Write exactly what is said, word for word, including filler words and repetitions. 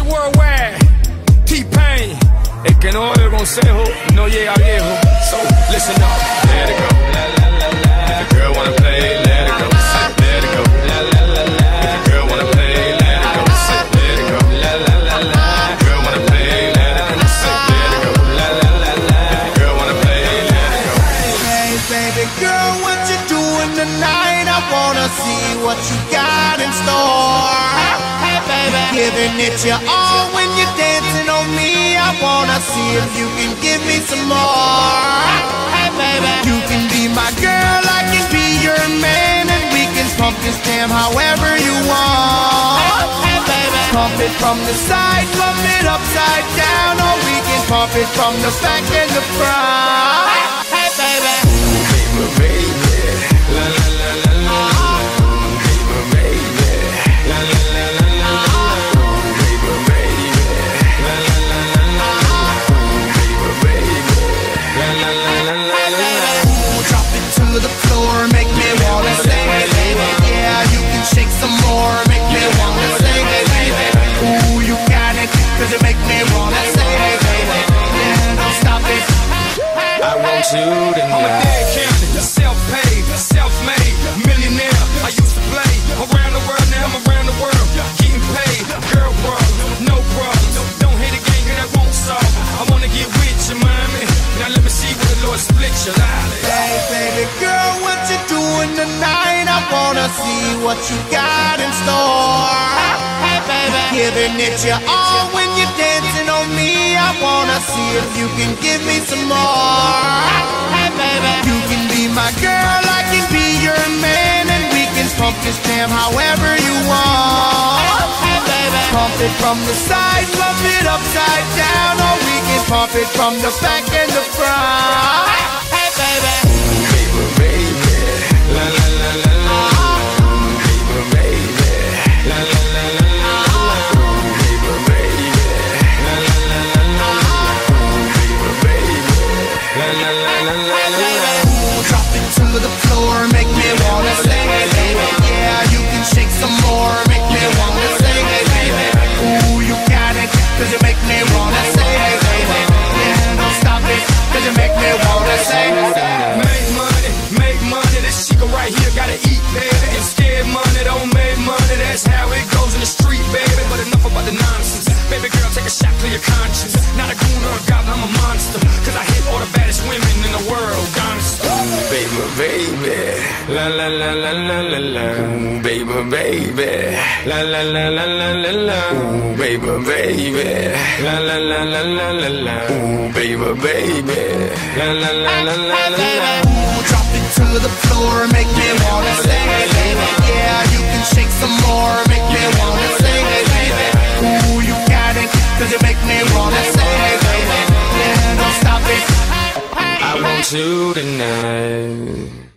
worldwide. T-Pain. El que no oye el consejo no llega viejo. So listen up, let it go. La la la la. If the girl wanna play, let it go. Let it go. La la la la. If the girl wanna play, let it go. Let it go. La la la la. If the girl wanna play, let it go. Let it go. La la la la. If the girl wanna play, let it go. Hey baby girl, what you doing tonight? I wanna see what you got in store. Hey baby, giving it your all when you're dancing on me. I wanna see if you can give me some more. Hey baby, you can be my girl, I can be your man, and we can pump this jam however you want. Hey baby, pump it from the side, pump it upside down, or we can pump it from the back and the front. Hey baby, Baby, baby, la la la la la. Baby, baby, la la la la la. Baby, baby, la la la la la. Baby, baby, la la la la la la. ooh, drop it to the floor, make me wanna sing it, baby. Yeah, you can shake some more, make me wanna sing it, baby. Ooh, you got it, cause you make me wanna sing it, baby. Yeah, don't stop it. I want you to know. I'm a dead county, self-paid, self-made, millionaire. I used to play around the world, now I'm around the world, getting paid. Girl problems, no problems. Don't hate a gang, that won't solve. I wanna get with you, mommy. Now let me see where the Lord split your life. Hey baby girl, what you doing tonight? I wanna see what you got in store. Hey baby, giving it your all when you're dancing on me. I wanna see if you can give me some more. Hey baby, you can be my girl, I can be your man, and we can pump this jam however you want. Hey baby, pump it from the side, pump it upside down, or we can pump it from the back and the front. Hey baby, Baby, baby, la la la la la. Baby, baby, la la la la la. Baby, baby, la la la la la. Baby, baby, la la la la la la. ooh, drop it to the floor, make me wanna sing it, baby. Yeah, you can shake some more, make me wanna sing it, baby. Ooh, you got it, cause you make me wanna sing it, baby. Yeah, don't stop it, cause you make me wanna sing it. Make money, make money. This chica right here gotta eat, baby. And scared money don't make money. That's how it goes in the street, baby. But enough about the nonsense. Baby girl, take a shot, clear your conscience. Not a goon or a goblin, I'm a monster. Cause I hit all the baddest women in the world, honest. Baby, baby, la la la la la la la. Baby, baby, la la la la la la la. Baby, baby, la la la la la la la. Baby, baby, la la la la la la la. Ooh, drop it to the floor, make me wanna sing it, baby. Yeah, you can shake some more, make me wanna sing it, baby. Ooh, you got it, cause you make me wanna sing it, baby. Yeah, don't stop it. I want you tonight.